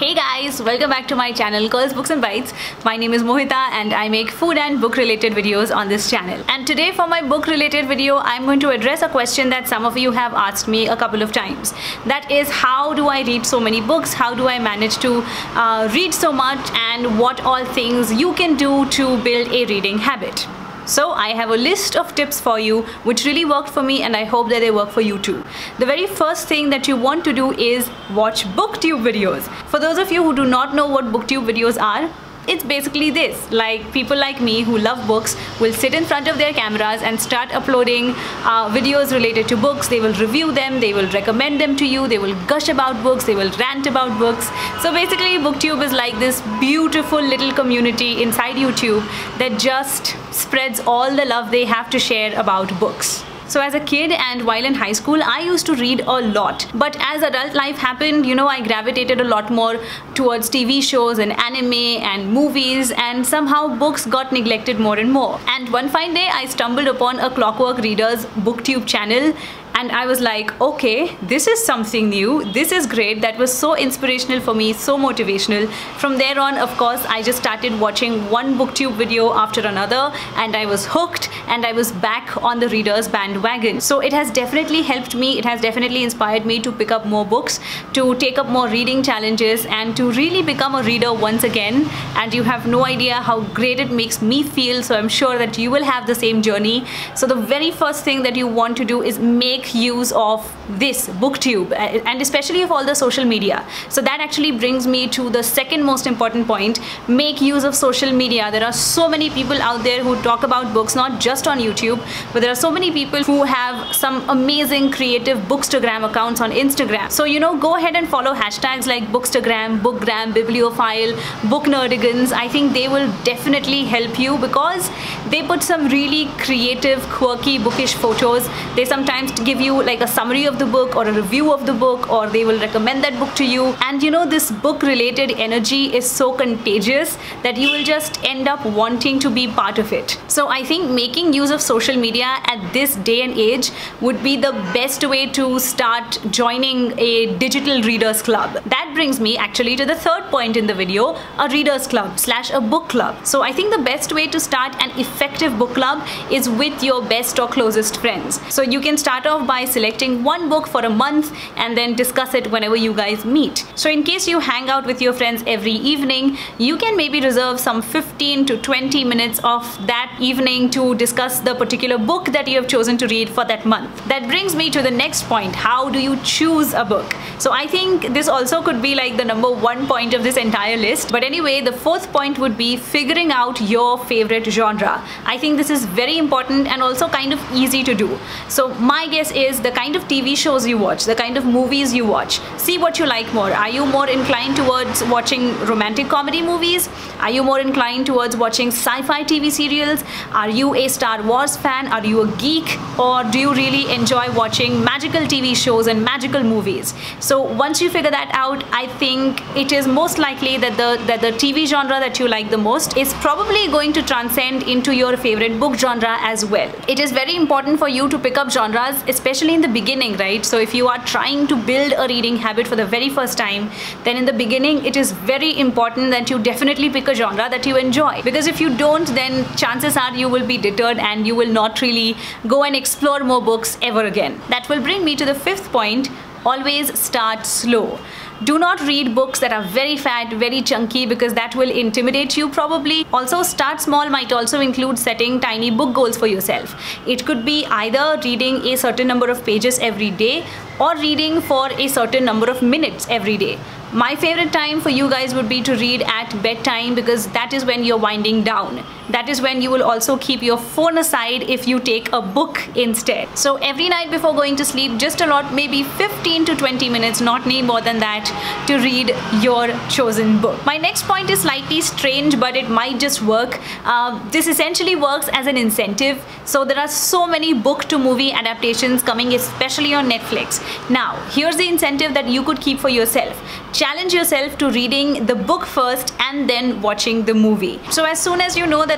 Hey guys, welcome back to my channel Girls Books and Bites. My name is Mohita and I make food and book related videos on this channel. And today for my book related video, I'm going to address a question that some of you have asked me a couple of times. That is, how do I read so many books? How do I manage to read so much, and what all things you can do to build a reading habit? So I have a list of tips for you which really worked for me, and I hope that they work for you too. The very first thing that you want to do is watch booktube videos. For those of you who do not know what booktube videos are, it's basically this. Like, people like me who love books will sit in front of their cameras and start uploading videos related to books. They will review them, they will recommend them to you, they will gush about books, they will rant about books. So basically booktube is like this beautiful little community inside YouTube that just spreads all the love they have to share about books. So as a kid and while in high school, I used to read a lot. But as adult life happened, I gravitated a lot more towards TV shows and anime and movies, and somehow books got neglected more and more. And one fine day, I stumbled upon a Clockwork Readers booktube channel. And I was like, okay, this is something new. This is great. That was so inspirational for me, so motivational. From there on, of course, I just started watching one booktube video after another, and I was hooked, and I was back on the readers bandwagon. So it has definitely helped me. It has definitely inspired me to pick up more books, to take up more reading challenges, and to really become a reader once again. And you have no idea how great it makes me feel. So I'm sure that you will have the same journey. So the very first thing that you want to do is make use of this booktube, and especially of all the social media. So that actually brings me to the second most important point: make use of social media. There are so many people out there who talk about books, not just on YouTube, but there are so many people who have some amazing creative bookstagram accounts on Instagram. So go ahead and follow hashtags like bookstagram, bookgram, bibliophile, booknerdigans. I think they will definitely help you because they put some really creative, quirky, bookish photos. They sometimes give you like a summary of the book or a review of the book, or they will recommend that book to you. And this book related energy is so contagious that you will just end up wanting to be part of it. So I think making use of social media at this day and age would be the best way to start joining a digital readers club. That brings me actually to the third point in the video: a readers club / a book club. So I think the best way to start an effective book club is with your best or closest friends. So you can start off by selecting one book for a month and then discuss it whenever you guys meet. So in case you hang out with your friends every evening, you can maybe reserve some 15 to 20 minutes of that evening to discuss the particular book that you have chosen to read for that month. That brings me to the next point: how do you choose a book? So I think this also could be like the #1 point of this entire list. But anyway, the fourth point would be figuring out your favorite genre. I think this is very important and also kind of easy to do. So my guess is the kind of TV shows you watch, the kind of movies you watch. See what you like more. Are you more inclined towards watching romantic comedy movies? Are you more inclined towards watching sci-fi TV serials? Are you a Star Wars fan? Are you a geek? Or do you really enjoy watching magical TV shows and magical movies? So once you figure that out, I think it is most likely that the TV genre that you like the most is probably going to transcend into your favorite book genre as well. It is very important for you to pick up genres, especially in the beginning, right? So if you are trying to build a reading habit for the very first time, then in the beginning it is very important that you definitely pick a genre that you enjoy, because if you don't, then chances are you will be deterred and you will not really go and explore more books ever again. That will bring me to the fifth point: always start slow. Do not read books that are very fat, very chunky, because that will intimidate you probably. Also, start small might also include setting tiny book goals for yourself. It could be either reading a certain number of pages every day or reading for a certain number of minutes every day. My favorite time for you guys would be to read at bedtime, because that is when you're winding down. That is when you will also keep your phone aside if you take a book instead. So every night before going to sleep, just allot maybe 15 to 20 minutes, not any more than that, to read your chosen book. My next point is slightly strange, but it might just work. This essentially works as an incentive. So there are so many book to movie adaptations coming, especially on Netflix. Now, here's the incentive that you could keep for yourself. Challenge yourself to reading the book first and then watching the movie. So as soon as you know that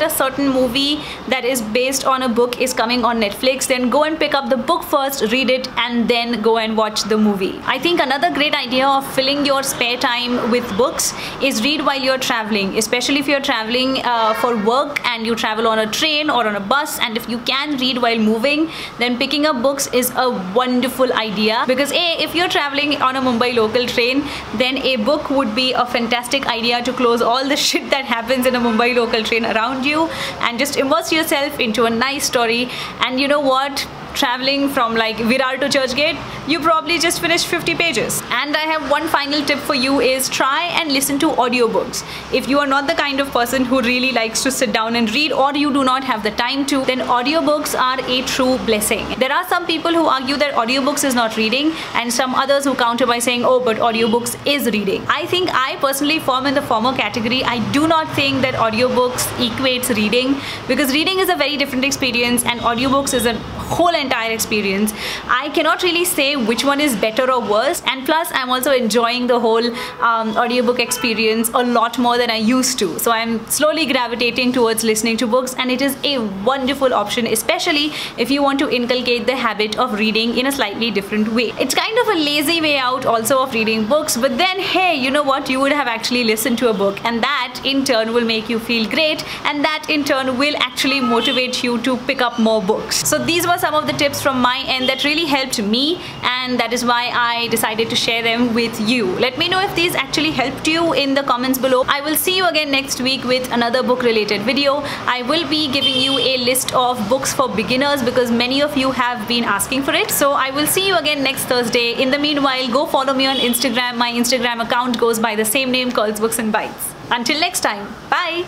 that a certain movie that is based on a book is coming on Netflix, then go and pick up the book first, read it, and then go and watch the movie. I think another great idea of filling your spare time with books is read while you're traveling, especially if you're traveling for work and you travel on a train or on a bus, and if you can read while moving, then picking up books is a wonderful idea, because if you're traveling on a Mumbai local train, then a book would be a fantastic idea to close all the shit that happens in a Mumbai local train around you and just immerse yourself into a nice story. And you know what? Traveling from like Virar to Churchgate, you probably just finished 50 pages. And I have one final tip for you is try and listen to audiobooks. If you are not the kind of person who really likes to sit down and read, or you do not have the time to, then audiobooks are a true blessing. There are some people who argue that audiobooks is not reading, and some others who counter by saying, oh, but audiobooks is reading. I think I personally fall in the former category. I do not think that audiobooks equates reading, because reading is a very different experience and audiobooks is a whole entire experience. I cannot really say which one is better or worse, and plus I'm also enjoying the whole audiobook experience a lot more than I used to. So I'm slowly gravitating towards listening to books, and it is a wonderful option, especially if you want to inculcate the habit of reading in a slightly different way. It's kind of a lazy way out also of reading books, but then hey, you know what, you would have actually listened to a book, and that in turn will make you feel great, and that in turn will actually motivate you to pick up more books. So these were some of the tips from my end that really helped me, and that is why I decided to share them with you. Let me know if these actually helped you in the comments below. I will see you again next week with another book related video. I will be giving you a list of books for beginners because many of you have been asking for it. So I will see you again next Thursday. In the meanwhile, go follow me on Instagram. My Instagram account goes by the same name, Curls Books and Bites. Until next time, bye!